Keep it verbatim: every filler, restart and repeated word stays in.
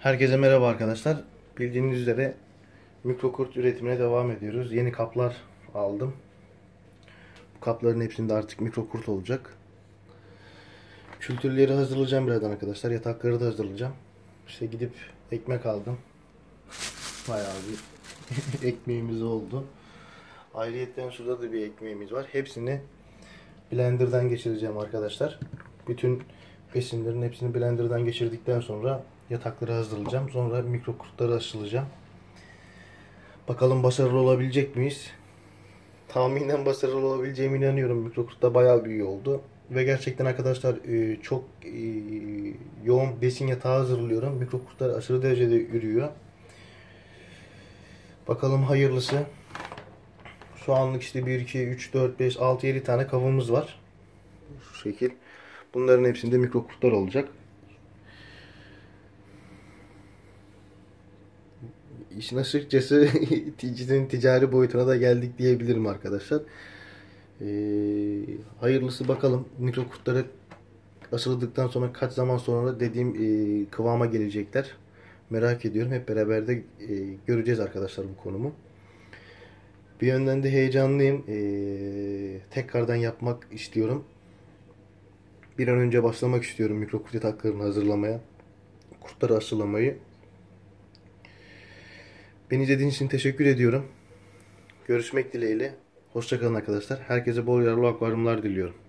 Herkese merhaba arkadaşlar. Bildiğiniz üzere mikrokurt üretimine devam ediyoruz. Yeni kaplar aldım. Bu kapların hepsinde artık mikrokurt olacak. Kültürleri hazırlayacağım birazdan arkadaşlar. Yatakları da hazırlayacağım. İşte gidip ekmek aldım. Bayağı bir ekmeğimiz oldu. Ayrıyetten şurada da bir ekmeğimiz var. Hepsini blenderdan geçireceğim arkadaşlar. Bütün besinlerin hepsini blenderdan geçirdikten sonra yatakları hazırlayacağım. Sonra mikrokurtları aşılayacağım. Bakalım başarılı olabilecek miyiz? Tahminen başarılı olabileceğime inanıyorum. Mikrokurt'ta bayağı bir iyi oldu. Ve gerçekten arkadaşlar çok yoğun besin yatağı hazırlıyorum. Mikrokurtlar aşırı derecede ürüyor. Bakalım hayırlısı. Şu anlık işte bir, iki, üç, dört, beş, altı, yedi tane kavımız var. Şu şekil. Bunların hepsinde mikrokurtlar olacak. İşin açıkçası ticari boyutuna da geldik diyebilirim arkadaşlar. Ee, hayırlısı bakalım. Mikrokurtları aşıladıktan sonra kaç zaman sonra dediğim e, kıvama gelecekler. Merak ediyorum. Hep beraber de e, göreceğiz arkadaşlar bu konumu. Bir yönden de heyecanlıyım. Ee, tekrardan yapmak istiyorum. Bir an önce başlamak istiyorum mikrokurt yataklarını hazırlamaya. Kurtları aşılamayı. Beni izlediğiniz için teşekkür ediyorum. Görüşmek dileğiyle. Hoşça kalın arkadaşlar. Herkese bol yararlı akvaryumlar diliyorum.